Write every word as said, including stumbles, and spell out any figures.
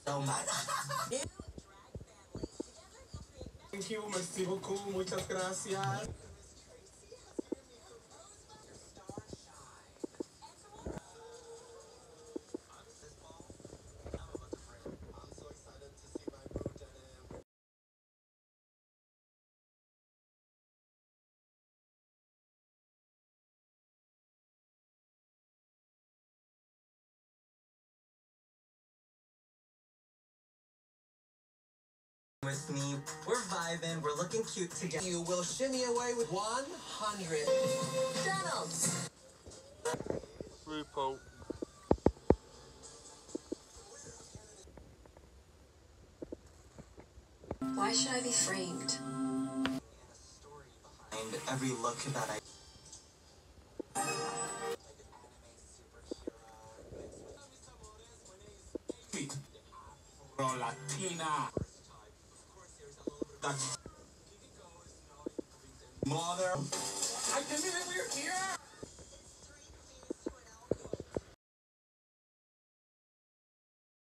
No man. Thank you, merci beaucoup, muchas gracias. With me, we're vibing, we're looking cute together. You will shimmy away with one hundred. Donald! RuPaul. Why should I be framed? And every look that I... Latina. Mother. I didn't even hear.